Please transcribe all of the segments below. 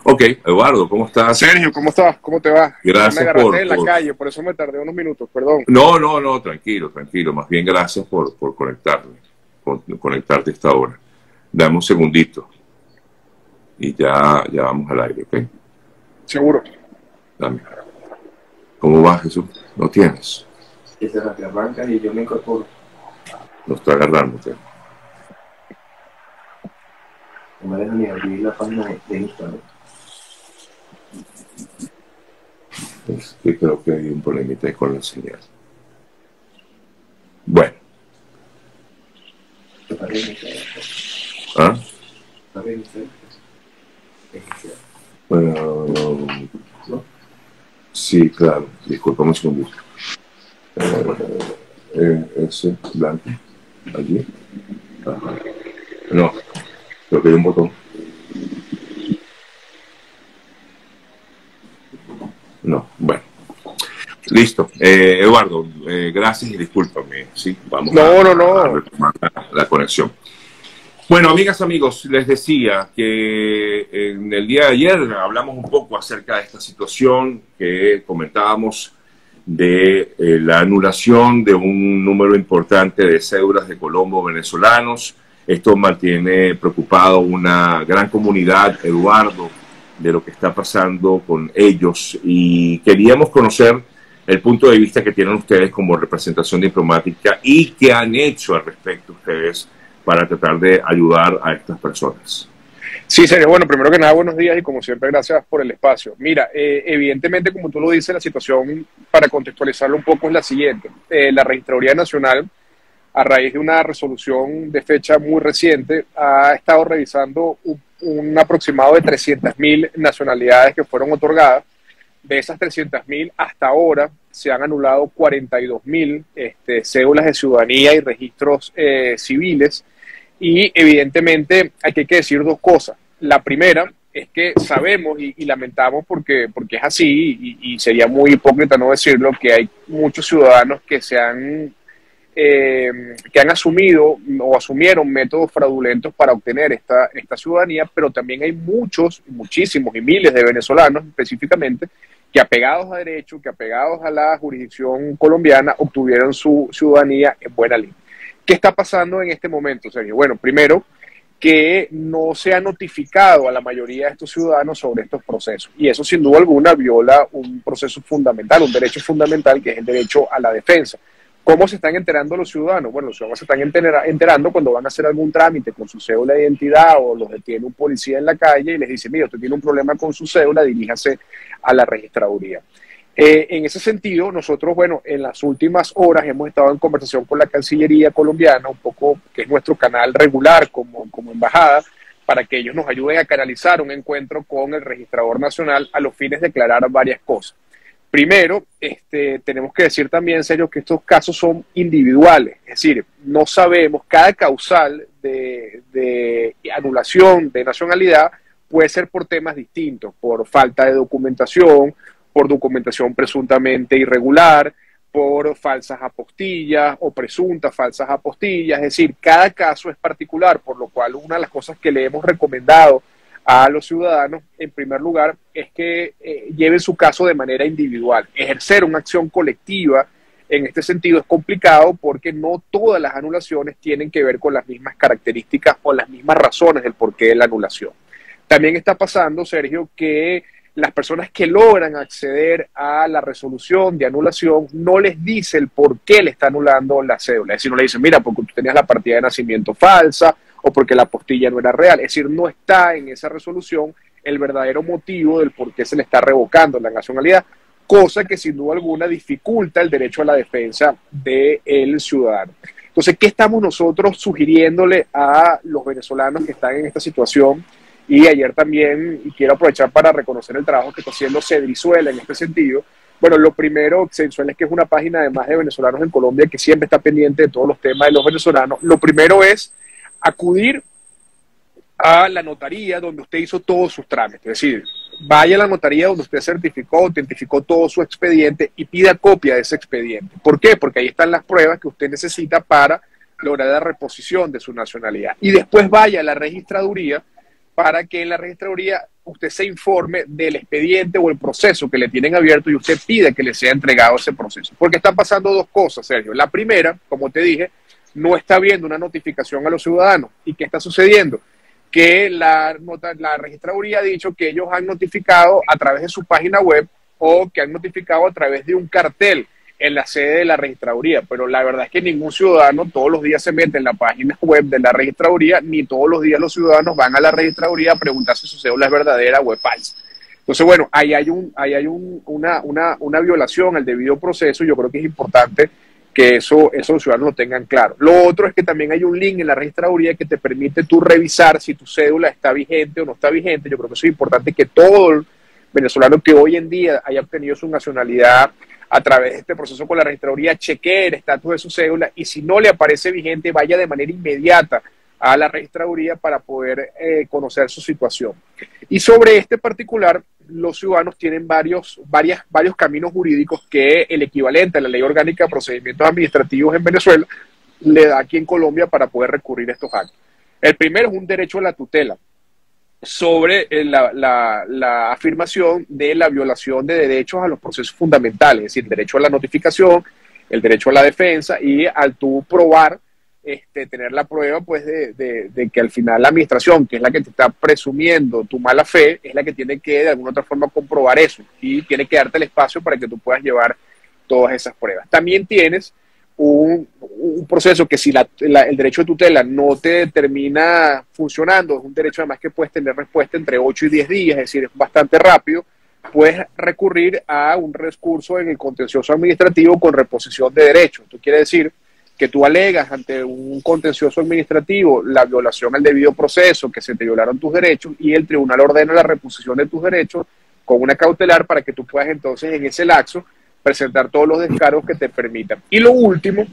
Ok, Eduardo, ¿cómo estás? Sergio, ¿cómo estás? ¿Cómo te va? Ya me Gracias agarraste en la calle, por eso me tardé unos minutos, perdón. No, no, no, tranquilo, tranquilo. Más bien gracias por conectarte a esta hora. Dame un segundito y ya vamos al aire, ¿ok? Seguro. Dame. ¿Cómo va, Jesús? ¿Lo tienes? Que se la que arranca y yo me incorporo. Lo está agarrando, ¿ok? No me deja ni abrir la página de Instagram. Es que creo que hay un problemita ahí con la señal. Bueno, Está reiniciado. ¿ah? Está reiniciado. Bueno, ¿No? sí, claro. Disculpame un segundito. Ese blanco, allí. Ajá. No, creo que hay un botón. No, bueno. Listo. Eduardo, gracias y discúlpame. Sí, vamos a No. retomar la conexión. Bueno, amigas, amigos, les decía que en el día de ayer hablamos un poco acerca de esta situación que comentábamos de la anulación de un número importante de cédulas de Colombo venezolanos. Esto mantiene preocupado una gran comunidad, Eduardo, de lo que está pasando con ellos, y queríamos conocer el punto de vista que tienen ustedes como representación diplomática y qué han hecho al respecto ustedes para tratar de ayudar a estas personas. Sí, Sergio, bueno, primero que nada, buenos días y como siempre, gracias por el espacio. Mira, evidentemente, como tú lo dices, la situación, para contextualizarlo un poco, es la siguiente. La Registraduría Nacional, a raíz de una resolución de fecha muy reciente, ha estado revisando un aproximado de 300.000 nacionalidades que fueron otorgadas. De esas 300.000, hasta ahora se han anulado 42.000 cédulas de ciudadanía y registros civiles. Y evidentemente aquí hay que decir dos cosas. La primera es que sabemos y lamentamos porque es así y sería muy hipócrita no decirlo, que hay muchos ciudadanos que han asumido o asumieron métodos fraudulentos para obtener esta ciudadanía, pero también hay muchísimos y miles de venezolanos específicamente que, apegados a derecho, que apegados a la jurisdicción colombiana, obtuvieron su ciudadanía en buena línea. ¿Qué está pasando en este momento, Sergio? Bueno, primero, que no se ha notificado a la mayoría de estos ciudadanos sobre estos procesos. Y eso, sin duda alguna, viola un proceso fundamental, un derecho fundamental, que es el derecho a la defensa. ¿Cómo se están enterando los ciudadanos? Bueno, los ciudadanos se están enterando cuando van a hacer algún trámite con su cédula de identidad, o los detiene un policía en la calle y les dice: mira, usted tiene un problema con su cédula, diríjase a la registraduría. En ese sentido, nosotros, bueno, en las últimas horas hemos estado en conversación con la Cancillería colombiana, un poco, que es nuestro canal regular como embajada, para que ellos nos ayuden a canalizar un encuentro con el registrador nacional a los fines de aclarar varias cosas. Primero, tenemos que decir también, en serio, que estos casos son individuales, es decir, no sabemos, cada causal de anulación de nacionalidad puede ser por temas distintos, por falta de documentación, por documentación presuntamente irregular, por falsas apostillas o presuntas falsas apostillas. Es decir, cada caso es particular, por lo cual una de las cosas que le hemos recomendado a los ciudadanos, en primer lugar, es que lleven su caso de manera individual. Ejercer una acción colectiva en este sentido es complicado, porque no todas las anulaciones tienen que ver con las mismas características o las mismas razones del porqué de la anulación. También está pasando, Sergio, que las personas que logran acceder a la resolución de anulación no les dice el por qué le está anulando la cédula. Es decir, no le dicen: mira, porque tú tenías la partida de nacimiento falsa, o porque la apostilla no era real. Es decir, no está en esa resolución el verdadero motivo del por qué se le está revocando la nacionalidad, cosa que sin duda alguna dificulta el derecho a la defensa del ciudadano. Entonces, ¿qué estamos nosotros sugiriéndole a los venezolanos que están en esta situación? Y ayer también, y quiero aprovechar para reconocer el trabajo que está haciendo Cedrizuela en este sentido. Bueno, lo primero, Cedrizuela, es que es una página, además, de venezolanos en Colombia, que siempre está pendiente de todos los temas de los venezolanos. Lo primero es acudir a la notaría donde usted hizo todos sus trámites. Es decir, vaya a la notaría donde usted certificó, autentificó todo su expediente y pida copia de ese expediente. ¿Por qué? Porque ahí están las pruebas que usted necesita para lograr la reposición de su nacionalidad. Y después vaya a la registraduría, para que en la registraduría usted se informe del expediente o el proceso que le tienen abierto y usted pide que le sea entregado ese proceso. Porque están pasando dos cosas, Sergio. La primera, como te dije, no está habiendo una notificación a los ciudadanos. ¿Y qué está sucediendo? Que la registraduría ha dicho que ellos han notificado a través de su página web o que han notificado a través de un cartel en la sede de la registraduría, pero la verdad es que ningún ciudadano todos los días se mete en la página web de la registraduría, ni todos los días los ciudadanos van a la registraduría a preguntar si su cédula es verdadera o es falsa. Entonces, bueno, ahí hay una violación al debido proceso y yo creo que es importante que eso los ciudadanos lo tengan claro. Lo otro es que también hay un link en la registraduría que te permite tú revisar si tu cédula está vigente o no está vigente. Yo creo que eso es importante, que todo el venezolano que hoy en día haya obtenido su nacionalidad a través de este proceso con la registraduría chequee el estatus de su cédula y si no le aparece vigente, vaya de manera inmediata a la registraduría para poder conocer su situación. Y sobre este particular, los ciudadanos tienen varios caminos jurídicos que el equivalente a la Ley Orgánica de Procedimientos Administrativos en Venezuela le da aquí en Colombia para poder recurrir a estos actos. El primero es un derecho a la tutela sobre la afirmación de la violación de derechos a los procesos fundamentales, es decir, el derecho a la notificación, el derecho a la defensa y al tú probar, tener la prueba pues de que al final la administración, que es la que te está presumiendo tu mala fe, es la que tiene que de alguna otra forma comprobar eso y tiene que darte el espacio para que tú puedas llevar todas esas pruebas. También tienes un proceso que si el derecho de tutela no te termina funcionando, es un derecho además que puedes tener respuesta entre 8 y 10 días, es decir, es bastante rápido, puedes recurrir a un recurso en el contencioso administrativo con reposición de derechos. Esto quiere decir que tú alegas ante un contencioso administrativo la violación al debido proceso, que se te violaron tus derechos, y el tribunal ordena la reposición de tus derechos con una cautelar para que tú puedas entonces en ese lapso presentar todos los descargos que te permitan. Y lo último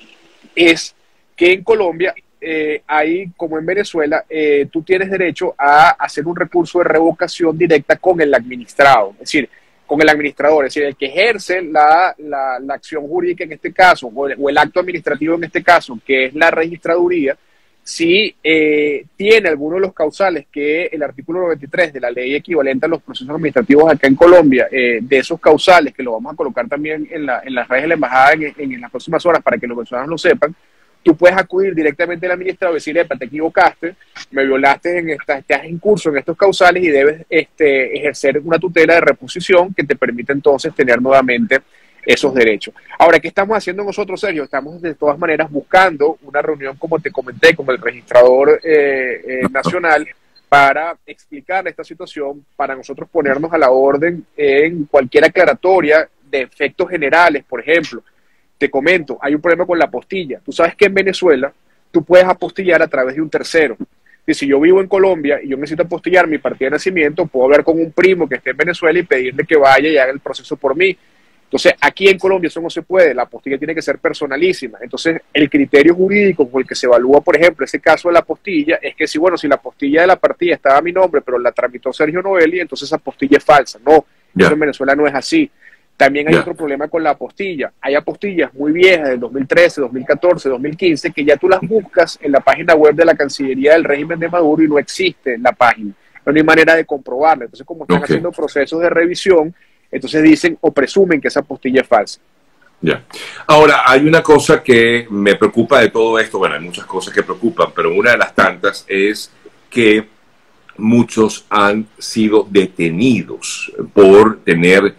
es que en Colombia hay, como en Venezuela, tú tienes derecho a hacer un recurso de revocación directa con el administrado, es decir, con el administrador, es decir, el que ejerce la acción jurídica en este caso, o el acto administrativo en este caso, que es la registraduría, si tiene alguno de los causales que el artículo 93 de la ley equivalente a los procesos administrativos acá en Colombia, de esos causales, que lo vamos a colocar también en las redes de la embajada en las próximas horas para que los venezolanos lo sepan, tú puedes acudir directamente al administrador y decirle, epa, te equivocaste, me violaste, estás en curso en estos causales y debes ejercer una tutela de reposición que te permite entonces tener nuevamente esos derechos. Ahora, ¿qué estamos haciendo nosotros, Sergio? Estamos de todas maneras buscando una reunión, como te comenté, con el registrador nacional para explicar esta situación, para nosotros ponernos a la orden en cualquier aclaratoria de efectos generales. Por ejemplo, te comento, hay un problema con la apostilla. Tú sabes que en Venezuela tú puedes apostillar a través de un tercero. Y si yo vivo en Colombia y yo necesito apostillar mi partida de nacimiento, puedo hablar con un primo que esté en Venezuela y pedirle que vaya y haga el proceso por mí. Entonces, aquí en Colombia eso no se puede, la apostilla tiene que ser personalísima. Entonces, el criterio jurídico con el que se evalúa, por ejemplo, ese caso de la apostilla, es que si la apostilla de la partida estaba a mi nombre, pero la tramitó Sergio Novelli, entonces esa apostilla es falsa. No, eso en Venezuela no es así. También hay otro problema con la apostilla. Hay apostillas muy viejas del 2013, 2014, 2015, que ya tú las buscas en la página web de la Cancillería del régimen de Maduro y no existe en la página. No hay manera de comprobarla. Entonces, como están haciendo procesos de revisión, entonces dicen o presumen que esa apostilla es falsa. Ya. Ahora, hay una cosa que me preocupa de todo esto. Bueno, hay muchas cosas que preocupan, pero una de las tantas es que muchos han sido detenidos por tener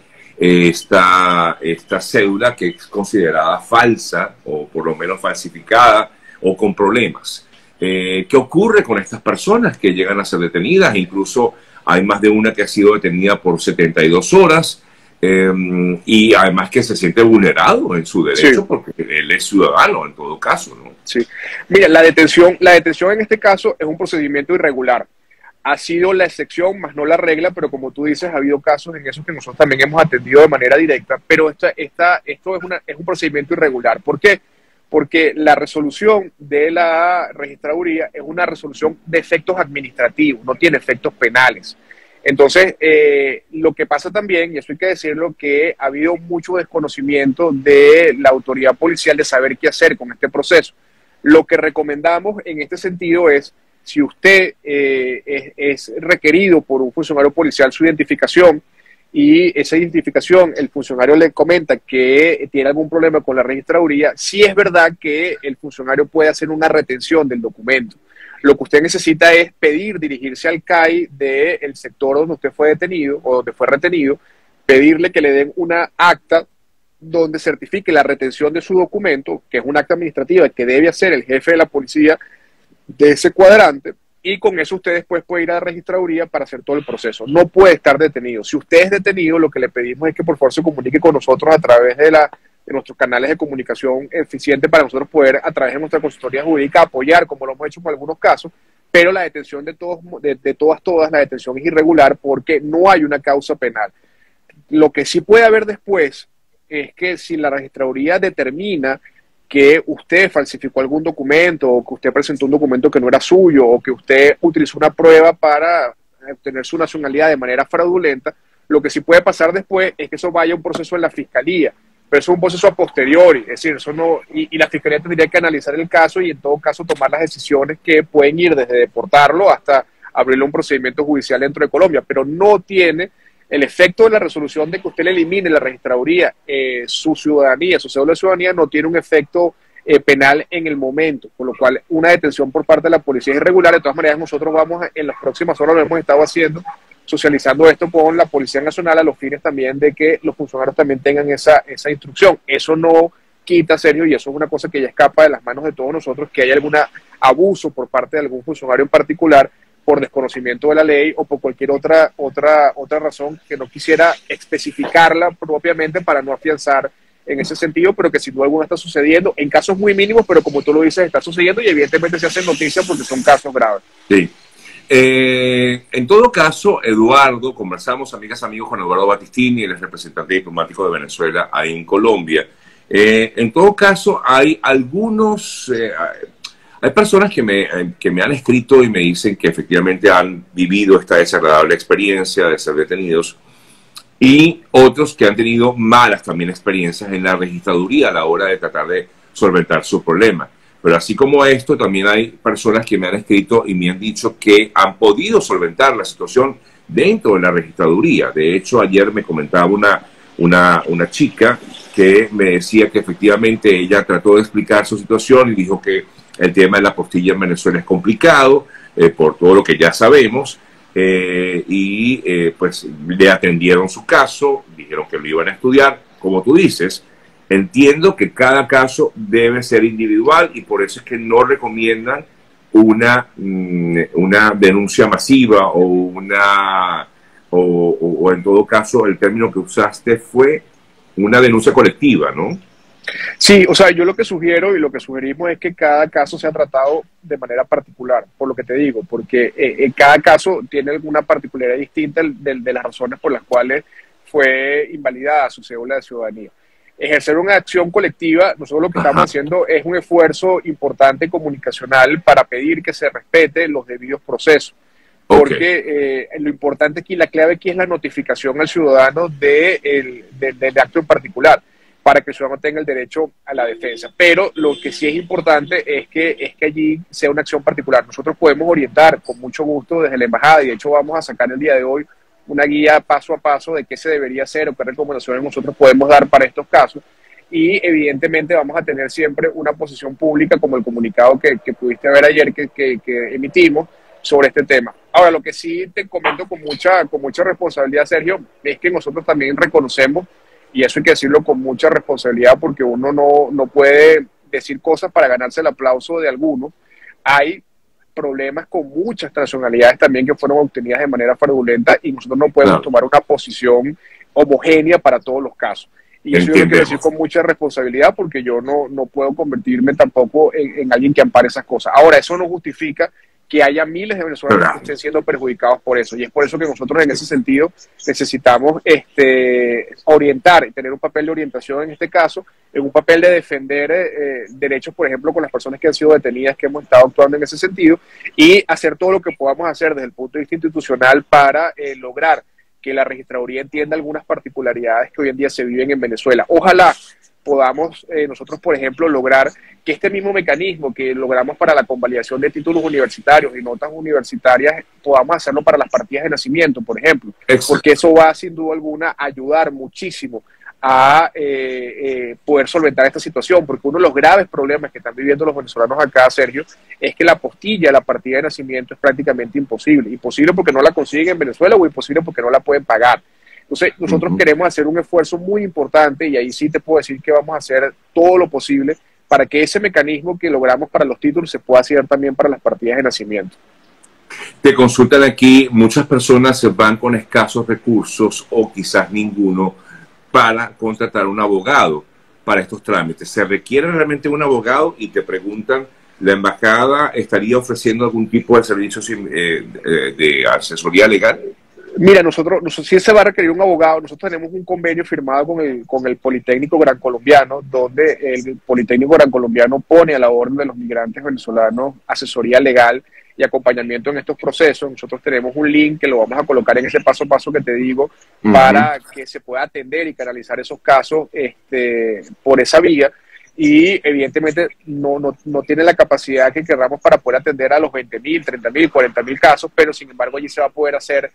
esta cédula que es considerada falsa o por lo menos falsificada o con problemas. ¿Qué ocurre con estas personas que llegan a ser detenidas? Incluso hay más de una que ha sido detenida por 72 horas y además que se siente vulnerado en su derecho, sí, porque él es ciudadano en todo caso, ¿no? Sí. Mira, la detención en este caso es un procedimiento irregular. Ha sido la excepción, más no la regla, pero como tú dices, ha habido casos en esos que nosotros también hemos atendido de manera directa, pero esto es un procedimiento irregular. ¿Por qué? Porque la resolución de la registraduría es una resolución de efectos administrativos, no tiene efectos penales. Entonces, lo que pasa también, y eso hay que decirlo, que ha habido mucho desconocimiento de la autoridad policial de saber qué hacer con este proceso. Lo que recomendamos en este sentido es si usted es requerido por un funcionario policial su identificación y esa identificación el funcionario le comenta que tiene algún problema con la registraduría, sí es verdad que el funcionario puede hacer una retención del documento. Lo que usted necesita es dirigirse al CAI del sector donde usted fue detenido o donde fue retenido, pedirle que le den una acta donde certifique la retención de su documento, que es un acta administrativa que debe hacer el jefe de la policía de ese cuadrante, y con eso usted después puede ir a la registraduría para hacer todo el proceso. No puede estar detenido. Si usted es detenido, lo que le pedimos es que por favor se comunique con nosotros a través de nuestros canales de comunicación eficiente para nosotros poder, a través de nuestra consultoría jurídica, apoyar, como lo hemos hecho en algunos casos, pero la detención de todas, la detención es irregular porque no hay una causa penal. Lo que sí puede haber después es que si la registraduría determina que usted falsificó algún documento o que usted presentó un documento que no era suyo o que usted utilizó una prueba para obtener su nacionalidad de manera fraudulenta, lo que sí puede pasar después es que eso vaya a un proceso en la fiscalía, pero eso es un proceso a posteriori, es decir, eso no, y la fiscalía tendría que analizar el caso y en todo caso tomar las decisiones que pueden ir desde deportarlo hasta abrirle un procedimiento judicial dentro de Colombia, pero no tiene el efecto de la resolución de que usted le elimine la registraduría, su ciudadanía, su cédula de ciudadanía no tiene un efecto penal en el momento, por lo cual una detención por parte de la policía es irregular. De todas maneras, nosotros vamos en las próximas horas, lo hemos estado haciendo, socializando esto con la Policía Nacional a los fines también de que los funcionarios también tengan esa instrucción. Eso no quita, Sergio, y eso es una cosa que ya escapa de las manos de todos nosotros, que haya algún abuso por parte de algún funcionario en particular por desconocimiento de la ley o por cualquier otra razón que no quisiera especificarla propiamente para no afianzar en ese sentido, pero que sin duda alguna está sucediendo en casos muy mínimos, pero como tú lo dices, está sucediendo y evidentemente se hacen noticias porque son casos graves. Sí. En todo caso, Eduardo, conversamos, amigas, amigos, con Eduardo Battistini, el representante diplomático de Venezuela ahí en Colombia. En todo caso, hay algunos... hay personas que me han escrito y me dicen que efectivamente han vivido esta desagradable experiencia de ser detenidos y otros que han tenido malas también experiencias en la registraduría a la hora de tratar de solventar su problema. Pero así como esto, también hay personas que me han escrito y me han dicho que han podido solventar la situación dentro de la registraduría. De hecho, ayer me comentaba una chica que me decía que efectivamente ella trató de explicar su situación y dijo que el tema de la apostilla en Venezuela es complicado, por todo lo que ya sabemos, pues le atendieron su caso, dijeron que lo iban a estudiar. Como tú dices, entiendo que cada caso debe ser individual y por eso es que no recomiendan una denuncia masiva o en todo caso el término que usaste fue una denuncia colectiva, ¿no? Sí, o sea, yo lo que sugiero y lo que sugerimos es que cada caso sea tratado de manera particular, por lo que te digo, porque cada caso tiene alguna particularidad distinta de las razones por las cuales fue invalidada su cédula de ciudadanía. Ejercer una acción colectiva, nosotros lo que estamos haciendo es un esfuerzo importante comunicacional para pedir que se respete los debidos procesos. Porque lo importante aquí, la clave aquí es la notificación al ciudadano del acto en particular, para que el ciudadano tenga el derecho a la defensa. Pero lo que sí es importante es que allí sea una acción particular. Nosotros podemos orientar con mucho gusto desde la embajada, y de hecho vamos a sacar el día de hoy una guía paso a paso de qué se debería hacer o qué recomendaciones nosotros podemos dar para estos casos. Y evidentemente vamos a tener siempre una posición pública como el comunicado que pudiste ver ayer que emitimos sobre este tema. Ahora, lo que sí te comento con mucha responsabilidad, Sergio, es que nosotros también reconocemos, y eso hay que decirlo con mucha responsabilidad porque uno no puede decir cosas para ganarse el aplauso de algunos. Hay problemas con muchas nacionalidades también que fueron obtenidas de manera fraudulenta y nosotros no podemos tomar una posición homogénea para todos los casos. Y eso yo lo quiero decir con mucha responsabilidad porque yo no puedo convertirme tampoco en alguien que ampare esas cosas. Ahora, eso no justifica que haya miles de venezolanos que estén siendo perjudicados por eso. Y es por eso que nosotros en ese sentido necesitamos orientar y tener un papel de orientación en este caso, en un papel de defender derechos, por ejemplo, con las personas que han sido detenidas, que hemos estado actuando en ese sentido, y hacer todo lo que podamos hacer desde el punto de vista institucional para lograr que la registraduría entienda algunas particularidades que hoy en día se viven en Venezuela. Ojalá podamos nosotros, por ejemplo, lograr que este mismo mecanismo que logramos para la convalidación de títulos universitarios y notas universitarias, podamos hacerlo para las partidas de nacimiento, por ejemplo. Exacto. Porque eso va, sin duda alguna, a ayudar muchísimo a poder solventar esta situación, porque uno de los graves problemas que están viviendo los venezolanos acá, Sergio, es que la apostilla, la partida de nacimiento es prácticamente imposible. Imposible porque no la consiguen en Venezuela o imposible porque no la pueden pagar. Entonces, nosotros queremos hacer un esfuerzo muy importante y ahí sí te puedo decir que vamos a hacer todo lo posible para que ese mecanismo que logramos para los títulos se pueda hacer también para las partidas de nacimiento. Te consultan aquí, muchas personas se van con escasos recursos o quizás ninguno para contratar un abogado para estos trámites. ¿Se requiere realmente un abogado? Y te preguntan, ¿la embajada estaría ofreciendo algún tipo de servicios de asesoría legal? Mira, nosotros sí se va a requerir un abogado. Nosotros tenemos un convenio firmado con el Politécnico Gran Colombiano, donde el Politécnico Gran Colombiano pone a la orden de los migrantes venezolanos asesoría legal y acompañamiento en estos procesos. Nosotros tenemos un link que lo vamos a colocar en ese paso a paso que te digo, para que se pueda atender y canalizar esos casos por esa vía. Y evidentemente no tiene la capacidad que querramos para poder atender a los 20.000, 30.000, 40.000 casos, pero sin embargo allí se va a poder hacer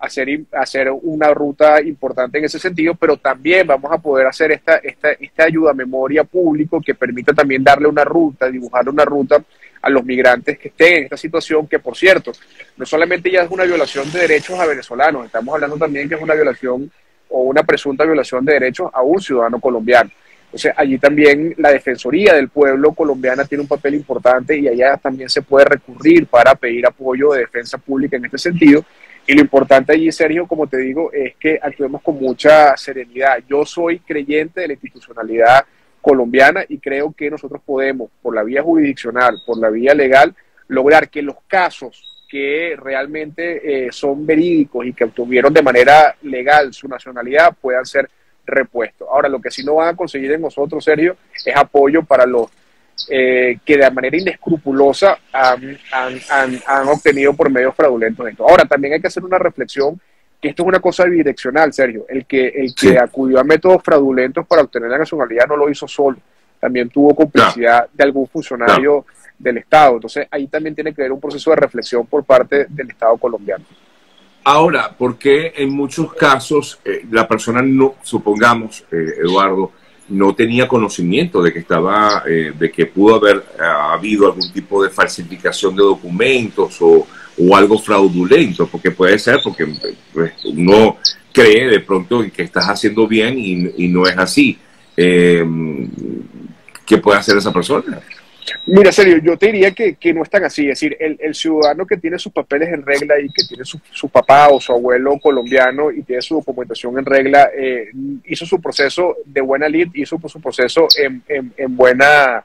una ruta importante en ese sentido, pero también vamos a poder hacer esta ayuda a memoria público que permita también darle una ruta, dibujarle una ruta a los migrantes que estén en esta situación, que por cierto, no solamente ya es una violación de derechos a venezolanos, estamos hablando también que es una violación o una presunta violación de derechos a un ciudadano colombiano. Entonces, allí también la Defensoría del Pueblo colombiana tiene un papel importante y allá también se puede recurrir para pedir apoyo de defensa pública en este sentido. Y lo importante allí, Sergio, como te digo, es que actuemos con mucha serenidad. Yo soy creyente de la institucionalidad colombiana y creo que nosotros podemos, por la vía jurisdiccional, por la vía legal, lograr que los casos que realmente son verídicos y que obtuvieron de manera legal su nacionalidad puedan ser repuesto. Ahora, lo que sí no van a conseguir en nosotros, Sergio, es apoyo para los que de manera inescrupulosa han obtenido por medios fraudulentos esto. Ahora, también hay que hacer una reflexión que esto es una cosa bidireccional, Sergio. El que acudió a métodos fraudulentos para obtener la nacionalidad no lo hizo solo. También tuvo complicidad de algún funcionario del Estado. Entonces, ahí también tiene que haber un proceso de reflexión por parte del Estado colombiano. Ahora, ¿por qué en muchos casos la persona no, supongamos, Eduardo, no tenía conocimiento de que de que pudo haber habido algún tipo de falsificación de documentos o algo fraudulento? Porque puede ser, porque pues, uno cree de pronto que estás haciendo bien y no es así. ¿Qué puede hacer esa persona? Mira, Sergio, yo te diría que no es tan así. Es decir, el ciudadano que tiene sus papeles en regla y que tiene su papá o su abuelo colombiano y tiene su documentación en regla, hizo su proceso de buena lid, hizo su proceso en buena...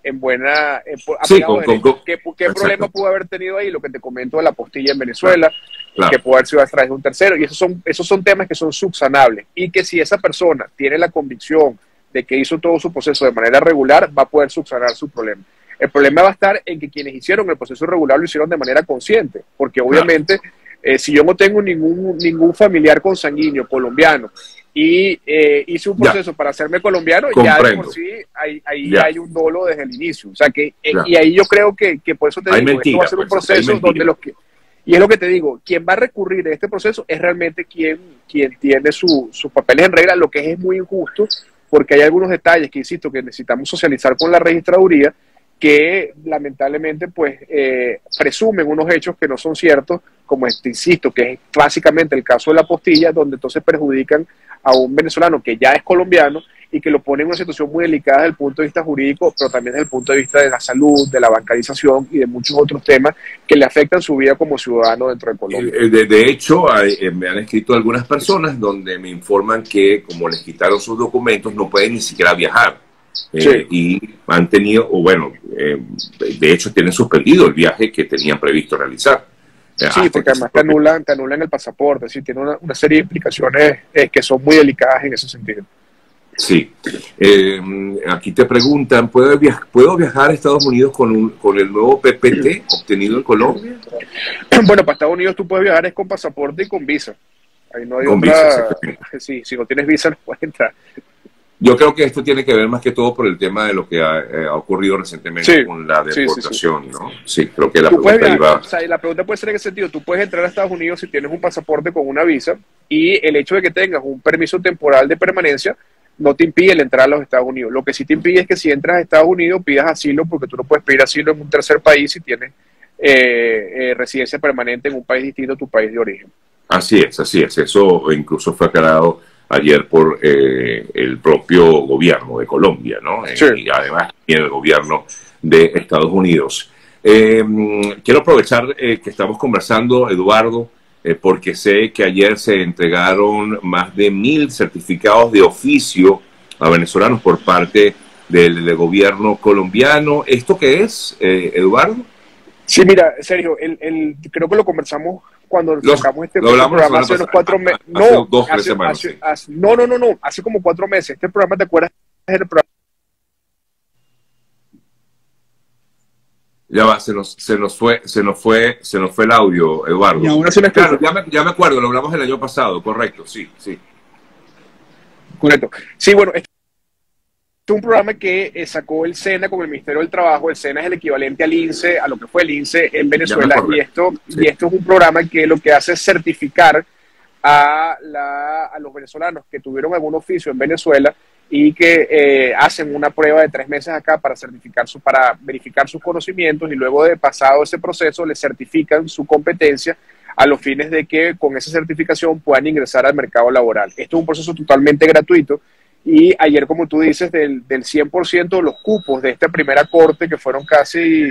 Sí, ¿Qué problema pudo haber tenido ahí? Lo que te comento de la apostilla en Venezuela, que pudo haber sido a través de un tercero, y esos son temas que son subsanables, y que si esa persona tiene la convicción de que hizo todo su proceso de manera regular, va a poder subsanar su problema. El problema va a estar en que quienes hicieron el proceso regular lo hicieron de manera consciente, porque obviamente si yo no tengo ningún familiar consanguíneo colombiano y hice un proceso para hacerme colombiano, ya de por sí hay un dolo desde el inicio. O sea que y ahí yo creo que por eso te digo, esto va a ser un proceso donde y es lo que te digo, quien va a recurrir a este proceso es realmente quien tiene sus papeles en regla, lo que es muy injusto, porque hay algunos detalles que, insisto, que necesitamos socializar con la registraduría, que lamentablemente pues presumen unos hechos que no son ciertos, como insisto, que es básicamente el caso de la apostilla, donde entonces perjudican a un venezolano que ya es colombiano y que lo pone en una situación muy delicada desde el punto de vista jurídico, pero también desde el punto de vista de la salud, de la bancarización y de muchos otros temas que le afectan su vida como ciudadano dentro de Colombia. De hecho, me han escrito algunas personas donde me informan que como les quitaron sus documentos no pueden ni siquiera viajar. Y han tenido, de hecho tienen suspendido el viaje que tenían previsto realizar. Sí, porque además te anulan el pasaporte, sí, tiene una serie de implicaciones que son muy delicadas en ese sentido. Sí. Aquí te preguntan, ¿puedo viajar a Estados Unidos con el nuevo PPT obtenido en Colombia? Bueno, para Estados Unidos tú puedes viajar es con pasaporte y con visa. Ahí no hay con otra... visa, sí, si no tienes visa no puedes entrar. Yo creo que esto tiene que ver más que todo por el tema de lo que ha ocurrido recientemente Sí, con la sí, sí, deportación, sí. ¿no? Sí, creo que la Tú puedes pregunta viajar, iba... o sea, y la pregunta puede ser en qué sentido. Tú puedes entrar a Estados Unidos si tienes un pasaporte con una visa y el hecho de que tengas un permiso temporal de permanencia no te impide el entrar a los Estados Unidos. Lo que sí te impide es que si entras a Estados Unidos pidas asilo porque tú no puedes pedir asilo en un tercer país si tienes residencia permanente en un país distinto a tu país de origen. Así es, así es. Eso incluso fue aclarado ayer por el propio gobierno de Colombia, ¿no? Sí. Y además también el gobierno de Estados Unidos. Quiero aprovechar que estamos conversando, Eduardo, porque sé que ayer se entregaron más de 1.000 certificados de oficio a venezolanos por parte del gobierno colombiano. ¿Esto qué es, Eduardo? Sí, mira, Sergio, creo que lo conversamos cuando sacamos este programa hace unos 4 meses. No, hace 2, 3 semanas. No, hace como 4 meses. Este programa, ¿te acuerdas? El programa. Ya va, se nos fue el audio, Eduardo. Y ahora se me claro, ya me acuerdo, lo hablamos el año pasado, correcto, sí, sí. Correcto. Sí, bueno, este es un programa que sacó el SENA con el Ministerio del Trabajo. El SENA es el equivalente al INSE, a lo que fue el INSE en Venezuela. Y esto es un programa que lo que hace es certificar a los venezolanos que tuvieron algún oficio en Venezuela y que hacen una prueba de 3 meses acá para verificar sus conocimientos, y luego de pasado ese proceso les certifican su competencia a los fines de que con esa certificación puedan ingresar al mercado laboral. Esto es un proceso totalmente gratuito y ayer, como tú dices, del 100% de los cupos de esta primera corte, que fueron casi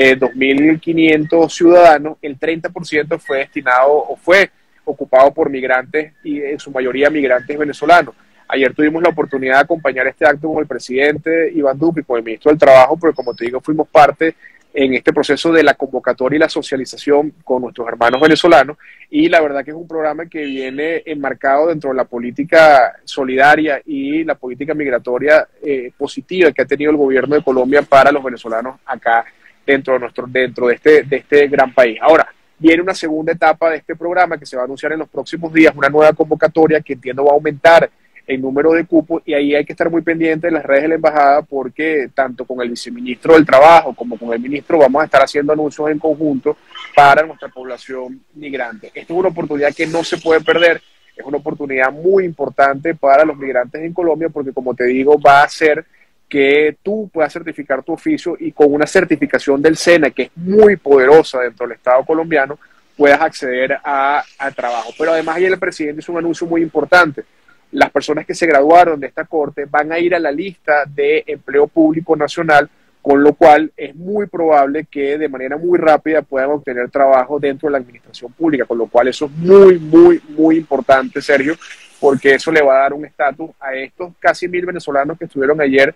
2.500 ciudadanos, el 30% fue destinado o fue ocupado por migrantes, y en su mayoría migrantes venezolanos. Ayer tuvimos la oportunidad de acompañar este acto con el presidente Iván Duque y con el ministro del Trabajo, porque como te digo, fuimos parte en este proceso de la convocatoria y la socialización con nuestros hermanos venezolanos, y la verdad que es un programa que viene enmarcado dentro de la política solidaria y la política migratoria positiva que ha tenido el gobierno de Colombia para los venezolanos acá dentro de este gran país. Ahora, viene una segunda etapa de este programa que se va a anunciar en los próximos días, una nueva convocatoria que entiendo va a aumentar el número de cupos, y ahí hay que estar muy pendiente de las redes de la embajada, porque tanto con el viceministro del Trabajo como con el ministro vamos a estar haciendo anuncios en conjunto para nuestra población migrante. Esto es una oportunidad que no se puede perder, es una oportunidad muy importante para los migrantes en Colombia, porque como te digo, va a hacer que tú puedas certificar tu oficio, y con una certificación del SENA, que es muy poderosa dentro del Estado colombiano, puedas acceder a trabajo. Pero además ayer el presidente hizo un anuncio muy importante. Las personas que se graduaron de esta corte van a ir a la lista de empleo público nacional, con lo cual es muy probable que de manera muy rápida puedan obtener trabajo dentro de la administración pública, con lo cual eso es muy, muy, muy importante, Sergio, porque eso le va a dar un estatus a estos casi 1.000 venezolanos que estuvieron ayer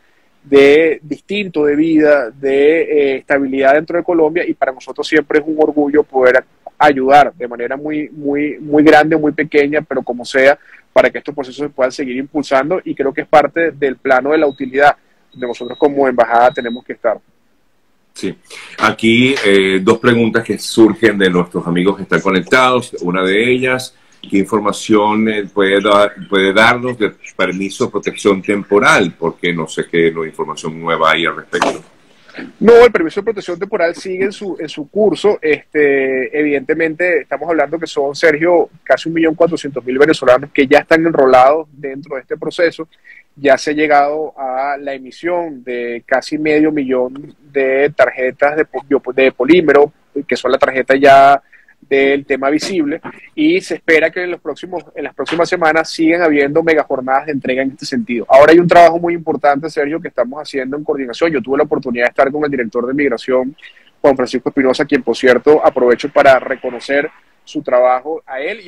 de distinto de vida, de estabilidad dentro de Colombia, y para nosotros siempre es un orgullo poder ayudar de manera muy, muy, muy grande, muy pequeña, pero como sea, para que estos procesos se puedan seguir impulsando, y creo que es parte del plano de la utilidad donde nosotros como embajada tenemos que estar. Sí, aquí 2 preguntas que surgen de nuestros amigos que están conectados. Una de ellas, ¿qué información puede darnos del permiso de protección temporal? Porque no sé qué información nueva hay al respecto. No, el permiso de protección temporal sigue en su curso. Evidentemente, estamos hablando que son, Sergio, casi 1.400.000 venezolanos que ya están enrolados dentro de este proceso. Ya se ha llegado a la emisión de casi 500.000 de tarjetas de polímero, que son la tarjeta ya del tema visible, y se espera que en las próximas semanas sigan habiendo mega jornadas de entrega en este sentido. Ahora hay un trabajo muy importante, Sergio, que estamos haciendo en coordinación. Yo tuve la oportunidad de estar con el director de Migración, Juan Francisco Espinosa, quien, por cierto, aprovecho para reconocer su trabajo a él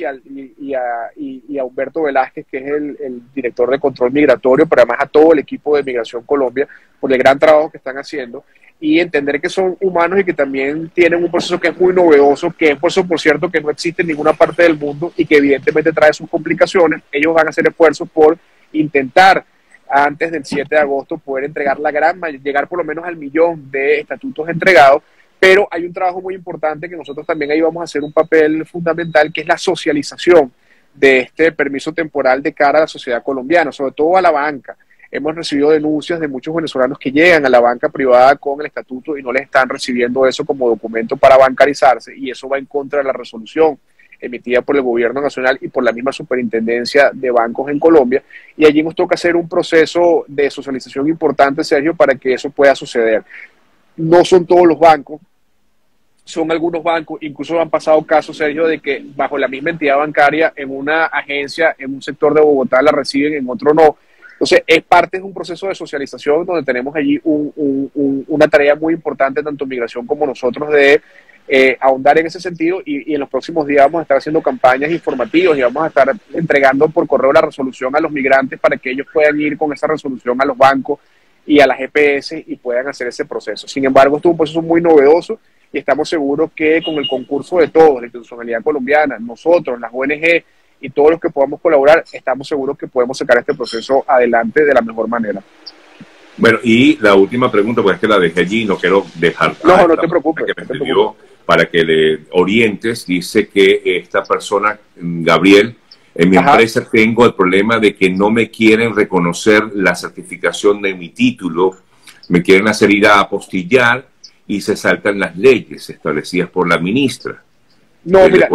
y a Humberto Velázquez, que es el director de control migratorio, pero además a todo el equipo de Migración Colombia, por el gran trabajo que están haciendo, y entender que son humanos y que también tienen un proceso que es muy novedoso, que es por cierto, que no existe en ninguna parte del mundo y que evidentemente trae sus complicaciones. Ellos van a hacer esfuerzos por intentar antes del 7 de agosto poder entregar llegar por lo menos al 1.000.000 de estatutos entregados. Pero hay un trabajo muy importante que nosotros también ahí vamos a hacer un papel fundamental, que es la socialización de este permiso temporal de cara a la sociedad colombiana, sobre todo a la banca. hemos recibido denuncias de muchos venezolanos que llegan a la banca privada con el estatuto y no les están recibiendo eso como documento para bancarizarse, y eso va en contra de la resolución emitida por el gobierno nacional y por la misma superintendencia de bancos en Colombia, y allí nos toca hacer un proceso de socialización importante, Sergio, para que eso pueda suceder. No son todos los bancos, son algunos bancos, incluso han pasado casos, Sergio, de que bajo la misma entidad bancaria, en una agencia, en un sector de Bogotá la reciben, en otro no. Entonces, es parte de un proceso de socialización donde tenemos allí una tarea muy importante, tanto Migración como nosotros, de ahondar en ese sentido, y en los próximos días vamos a estar haciendo campañas informativas y vamos a estar entregando por correo la resolución a los migrantes para que ellos puedan ir con esa resolución a los bancos y a la GPS y puedan hacer ese proceso. Sin embargo, esto es un proceso muy novedoso y estamos seguros que con el concurso de todos, la institucionalidad colombiana, nosotros, las ONG y todos los que podamos colaborar, estamos seguros que podemos sacar este proceso adelante de la mejor manera. Bueno, y la última pregunta, porque es que la dejé allí, no quiero dejar. No te preocupes. Que me escribió para que le orientes, dice que esta persona, Gabriel, en mi empresa tengo el problema de que no me quieren reconocer la certificación de mi título, me quieren hacer ir a apostillar y se saltan las leyes establecidas por la ministra. No, mira,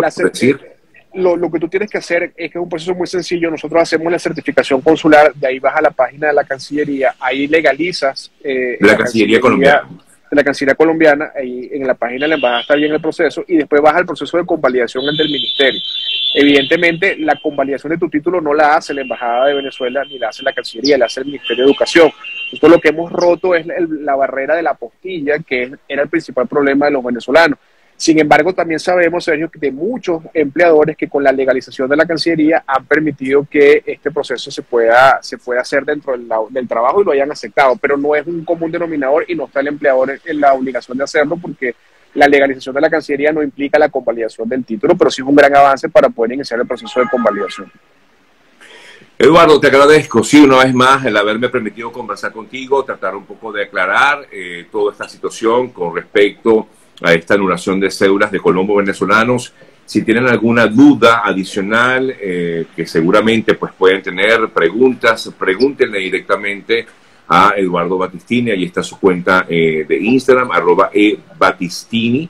lo que tú tienes que hacer es que es un proceso muy sencillo. Nosotros hacemos la certificación consular, de ahí vas a la página de la Cancillería, ahí legalizas la Cancillería colombiana. De la Cancillería colombiana, ahí en la página de la embajada está bien el proceso, y después vas al proceso de convalidación ante el ministerio. Evidentemente, la convalidación de tu título no la hace la Embajada de Venezuela ni la hace la Cancillería, la hace el Ministerio de Educación. Entonces, lo que hemos roto es la barrera de la apostilla, que era el principal problema de los venezolanos. Sin embargo, también sabemos, Sergio, de muchos empleadores que con la legalización de la Cancillería han permitido que este proceso se pueda hacer dentro del trabajo y lo hayan aceptado, pero no es un común denominador y no está el empleador en la obligación de hacerlo, porque la legalización de la Cancillería no implica la convalidación del título, pero sí es un gran avance para poder iniciar el proceso de convalidación. Eduardo, te agradezco, sí, una vez más, el haberme permitido conversar contigo, tratar un poco de aclarar toda esta situación con respecto a esta anulación de cédulas de colombos venezolanos. Si tienen alguna duda adicional que seguramente pues pueden tener preguntas, pregúntenle directamente a Eduardo Battistini. Ahí está su cuenta de Instagram, @ebattistini,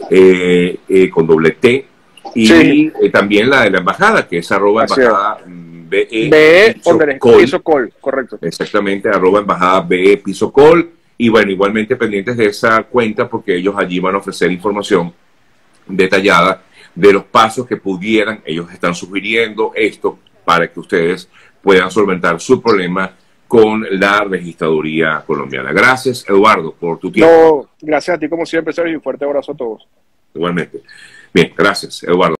con doble T. Y sí, también la de la embajada, que es @embajada @pisocol, correcto. Exactamente, @embajada pisocol. Y bueno, igualmente pendientes de esa cuenta, porque ellos allí van a ofrecer información detallada de los pasos que pudieran, ellos están sugiriendo esto para que ustedes puedan solventar su problema con la registraduría colombiana. Gracias, Eduardo, por tu tiempo. No, gracias a ti como siempre, Sergio, y un fuerte abrazo a todos. Igualmente. Bien, gracias, Eduardo.